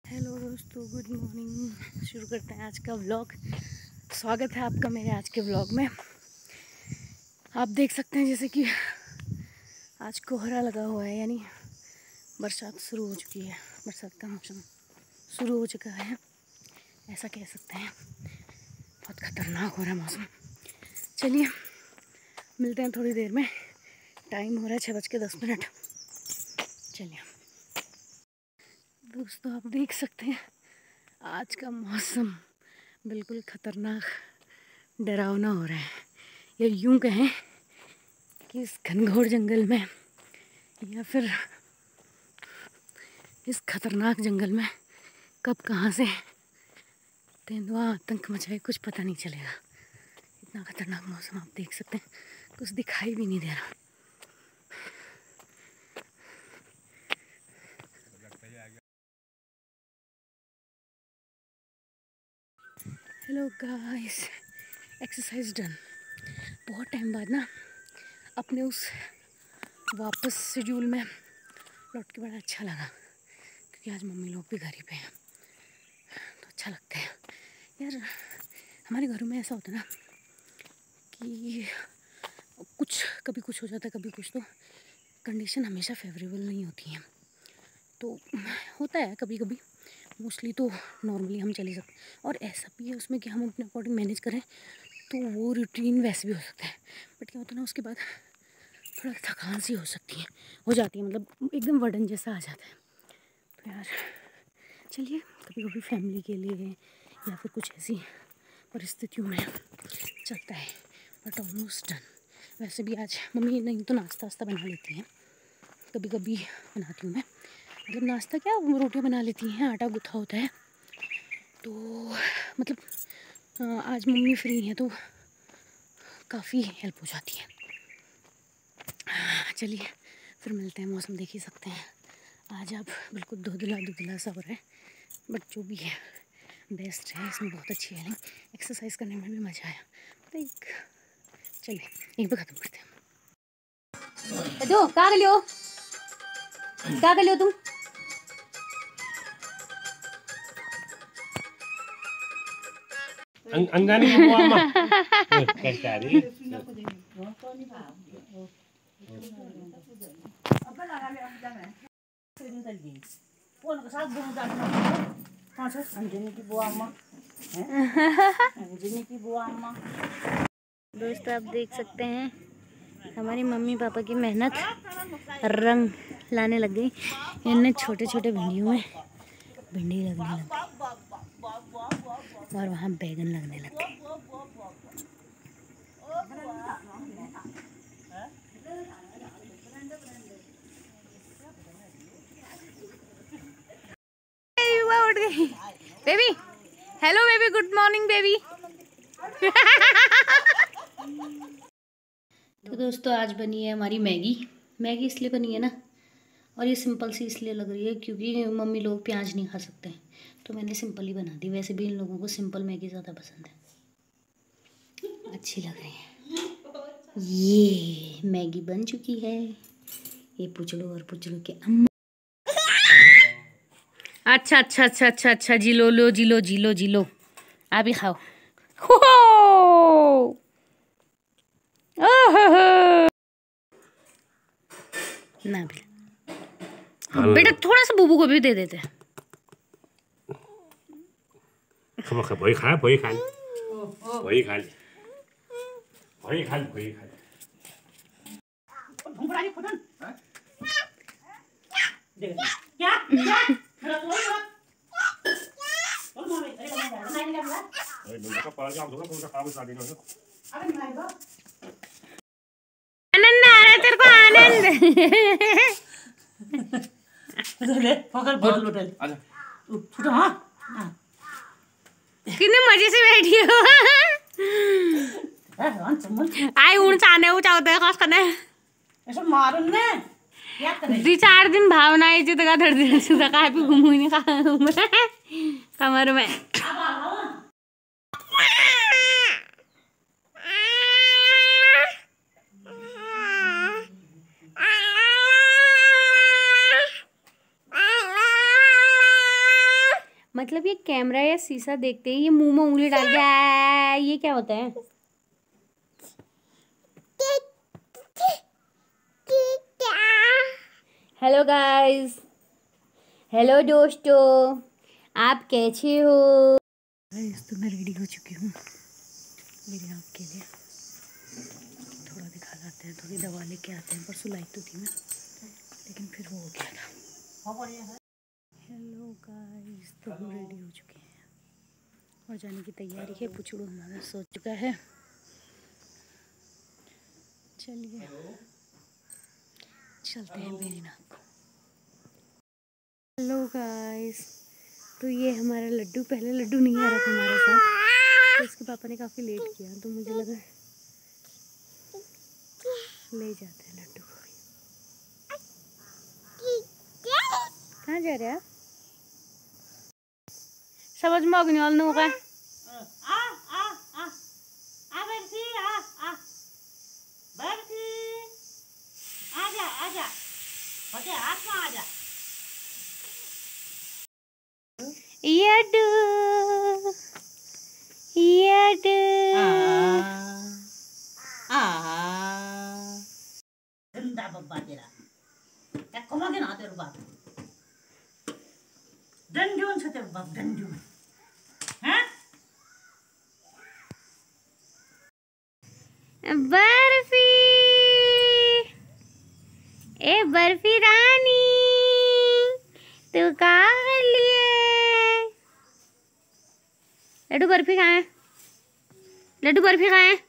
Hello दोस्तों, good morning. शुरू करते हैं आज का व्लॉग। स्वागत है आपका मेरे आज के व्लॉग में। आप देख सकते हैं जैसे कि आज कोहरा लगा हुआ है, यानी बरसात शुरू हो चुकी है। बरसात का मौसम शुरू हो चुका है, ऐसा कह सकते हैं। बहुत ख़तरनाक हो रहा है मौसम। चलिए मिलते हैं थोड़ी देर में। टाइम हो रहा है 6:10। चलिए दोस्तों, आप देख सकते हैं आज का मौसम बिल्कुल ख़तरनाक, डरावना हो रहा है। या यूं कहें कि इस घनघोर जंगल में या फिर इस खतरनाक जंगल में कब कहाँ से तेंदुआ आतंक मचाए कुछ पता नहीं चलेगा। इतना खतरनाक मौसम आप देख सकते हैं, कुछ दिखाई भी नहीं दे रहा। Hello guys, exercise done. बहुत टाइम बाद ना अपने उस वापस शेड्यूल में लौट के बड़ा अच्छा लगा, क्योंकि आज मम्मी लोग भी घर ही पे हैं तो अच्छा लगता है यार। हमारे घरों में ऐसा होता है ना कि कभी कुछ हो जाता है, कभी कुछ। तो कंडीशन हमेशा फेवरेबल नहीं होती है, तो होता है कभी कभी। मोस्टली तो नॉर्मली हम चले सकते हैं, और ऐसा भी है उसमें कि हम अपने अकॉर्डिंग मैनेज करें तो वो रूटीन वैसे भी हो सकता है। बट क्या होता है ना, उसके बाद थोड़ा थकान सी हो जाती है, मतलब एकदम वर्डन जैसा आ जाता है। तो यार चलिए, कभी कभी फैमिली के लिए या फिर कुछ ऐसी परिस्थितियों में चलता है। But almost done. वैसे भी आज मम्मी नहीं तो नाश्ता वास्ता बना लेती हैं, कभी कभी बनाती हूँ मैं। मतलब नाश्ता क्या, रोटियाँ बना लेती हैं, आटा गूँथा होता है तो मतलब आज मम्मी फ्री हैं तो काफ़ी हेल्प हो जाती है। चलिए फिर मिलते हैं। मौसम देख ही सकते हैं आज आप बिल्कुल धुंधला सा हो रहा है, बट जो भी है बेस्ट है। इसमें बहुत अच्छी है, एक्सरसाइज करने में भी मज़ा आया। तो चलिए यहीं पर ख़त्म करते हैं। जो क्या कर लियो तुम? Anggani mo mo ama. Kastari. दोस्तों आप देख सकते हैं हमारी मम्मी पापा की मेहनत रंग लाने लग गई। इनने छोटे छोटे भिंडियों में भिंडी लगने लग गई और वहाँ बैगन लगने लग गए। उठ गई baby. Hello baby, good morning baby. तो दोस्तों आज बनी है हमारी मैगी इसलिए बनी है ना, और ये सिंपल सी इसलिए लग रही है क्योंकि मम्मी लोग प्याज नहीं खा सकते, तो मैंने सिंपल ही बना दी। वैसे भी इन लोगों को सिंपल मैगी ज़्यादा पसंद है, अच्छी लग रही है। ये मैगी बन चुकी है। ये पुचड़ू और पुचड़ू के अम्मा। अच्छा अच्छा अच्छा अच्छा अच्छा, जिलो लो जिलो जिलो जिलो, आप ही खाओ। हो ना भी बेटा, थोड़ा सा बूबू को भी दे देते हैं। Không có bưởi khá bưởi khá. Bưởi khá. Bưởi khá bưởi khá. आनंद आ रहा है तेरे को, आनंद। पकड़ बोतल उठा आजा उठो। हाँ कितने मजे से बैठी हो। आई उन चाने उचावते हैं खास करने ऐसा मारून ने क्या करे 2-4 दिन भावना आई जो तक धर दिन से तक भी घूमू नहीं कमर में। मतलब ये कैमरा या शीशा देखते ही ये मुंह में उंगली डाल के ये क्या होता है? हेलो गाइस, हेलो दोस्तों, आप कैसे हो? तो मैं रेडी हो चुकी हूँ मेरी आँख के लिए। थोड़ा दिखा लाते हैं, थोड़ी दवा लेके आते हैं। परसों लाई तो थी मैं, लेकिन फिर वो हो गया था। हेलो गाइस, तो हम रेडी हो चुके हैं और जाने की तैयारी है। पुचड़ू हमारा सो चुका है। चलिए चलते हैं बेरीनाग को। हेलो गाइस, तो ये हमारा लड्डू, पहले लड्डू नहीं आ रहा था हमारे साथ, तो इसके पापा ने काफ़ी लेट किया, तो मुझे लगा ले जाते हैं लड्डू को। कहाँ जा रहे हैं? समझ में नहीं आ रहा है। Yadu, yadu. गंदा बब्बा तेरा क्या कमा के ना तेरे बाप डंडून से तेरे बाप डंडून हैं? बर्फी, ए बर्फी रानी, तू कहाँ लिए? लड्डू बर्फी कहाँ है? लड्डू बर्फी कहाँ है?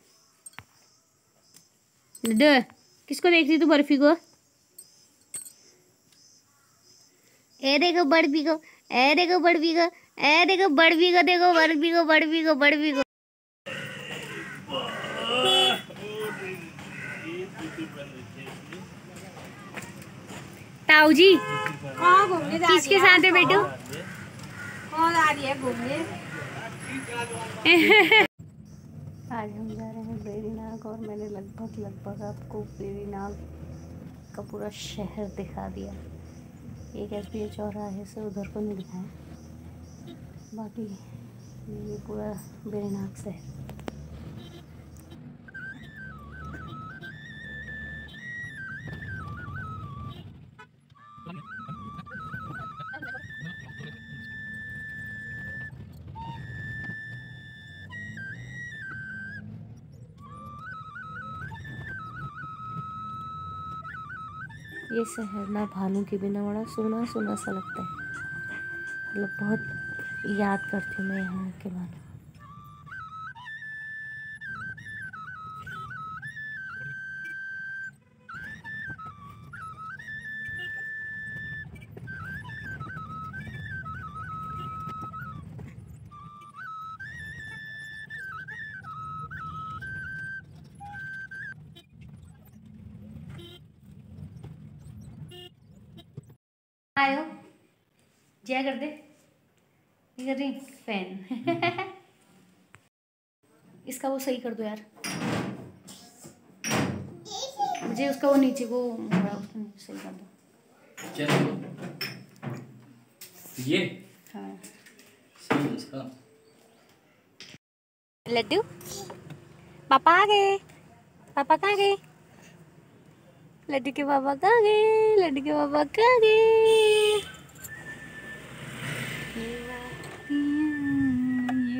लड्डू किसको देख रही तू? बर्फी को? ए देखो बर्फी को, ए देखो बर्फी को, ए देखो बर्फी को, देखो बर्फी को, बर्फी को, बर्फी को। ताऊ जी कहाँ घूमने जा रही है? किसके साथ है बेटू? कौन आ रही है घूमने? आज हम जा रहे हैं बेरीनाग और मैंने लगभग आपको बेरीनाग का पूरा शहर दिखा दिया। एक SBI चौराहे से उधर को नहीं दिखाया, बाकी ये पूरा बेरीनाग शहर। ये शहर ना भालू के बिना बड़ा सोना सोना सा लगता है। मतलब बहुत याद करती हूँ मैं यहाँ के भालू। आयो जय कर दे, ये कर रही फैन। इसका वो सही कर दो यार, मुझे उसका वो नीचे को सही कर दो। चलो ये हाँ सही उसका लड्डू, पापा आ गए। पापा कहाँ गए? लड्डू के पापा कहाँ गए? लड्डू के पापा कहाँ गए? ये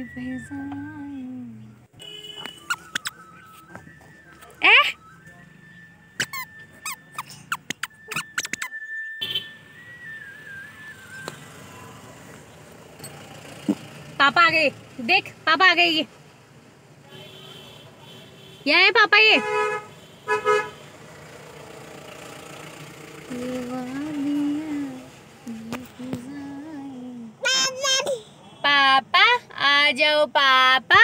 पापा आ गए, देख पापा आ गए। ये है पापा, ये पापा आ जाओ पापा।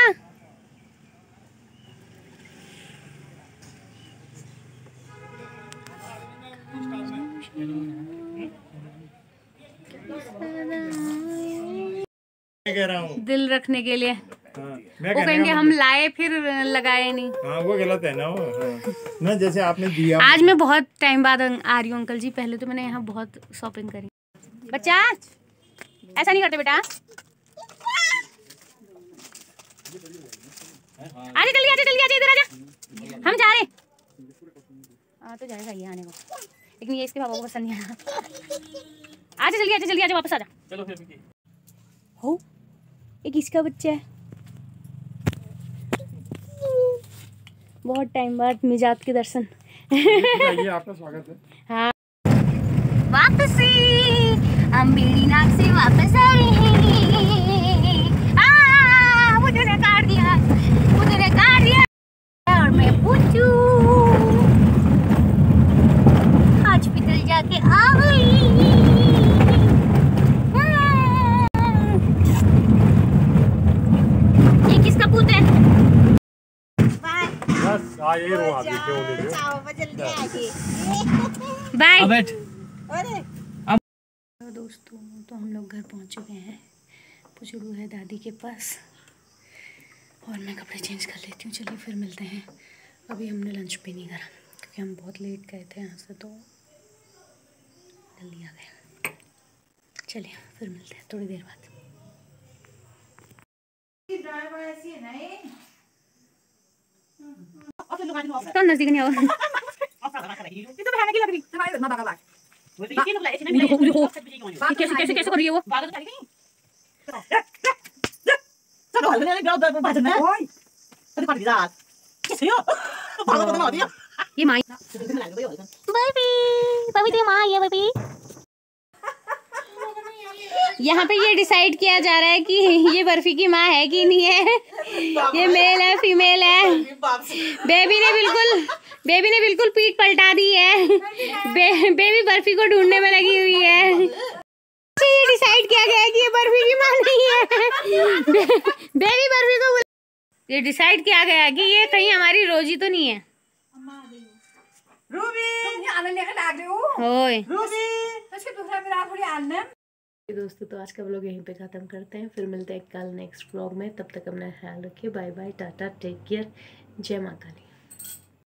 कह रहा हूँ दिल रखने के लिए। हाँ, वो कहेंगे हम लाए फिर लगाए नहीं। हाँ वो गलत है ना वो। हाँ। ना जैसे आपने दिया। आज मैं बहुत टाइम बाद आ रही हूँ अंकल जी। पहले तो मैंने यहाँ बहुत शॉपिंग करी। बच्चा ऐसा नहीं करते बेटा। आजा जल्दी आजा जल्दी आजा इधर आजा, हम जा रहे हैं। तो जाएगा ये आने को, लेकिन ये इसके पापा को पसंद नहीं आया। आजा जल्दी आजा वापस आजा। चलो फिर हो एक इसका बच्चा है, बहुत टाइम बाद मिजात के दर्शन। ये आपका स्वागत है। हाँ वापसी, हम बेड़ी नाक से वापस आ रहे हैं। मुझे ने काट दिया और मैं पूछू हॉस्पिटल जाके आ गई। ये किसका पूत है? बस आए रुआ देखो बाय। बैठ। दोस्तों तो हम लोग घर पहुंच चुके हैं, पुचड़ू है दादी के पास और मैं कपड़े चेंज कर लेती हूँ। चलिए फिर मिलते हैं। अभी हमने लंच भी नहीं करा क्योंकि हम बहुत लेट गए थे यहाँ से, तो जल्दी आ गए। चलिए फिर मिलते हैं थोड़ी देर बाद। तो नजदीक नहीं आओ। कैसे कैसे कैसे कर रही है वो? ये माँ बेबी माँ ये बेबी। यहाँ पे ये डिसाइड किया जा रहा है कि ये बर्फी की माँ है कि नहीं है, ये मेल है फीमेल है। बेबी ने बिल्कुल पीठ पलटा दी है। बेबी बर्फी को ढूंढने में लगी हुई है। ये डिसाइड किया गया है कि ये बर्फी की माँ नहीं है। बेबी बर्फी को ये डिसाइड किया गया है कि ये कहीं हमारी रोजी तो नहीं है। दोस्तों तो आज का व्लॉग यहीं पे ख़त्म करते हैं, फिर मिलते हैं कल नेक्स्ट व्लॉग में। तब तक अपना ख्याल रखिए। Bye bye, tata, take care, जय माता दी।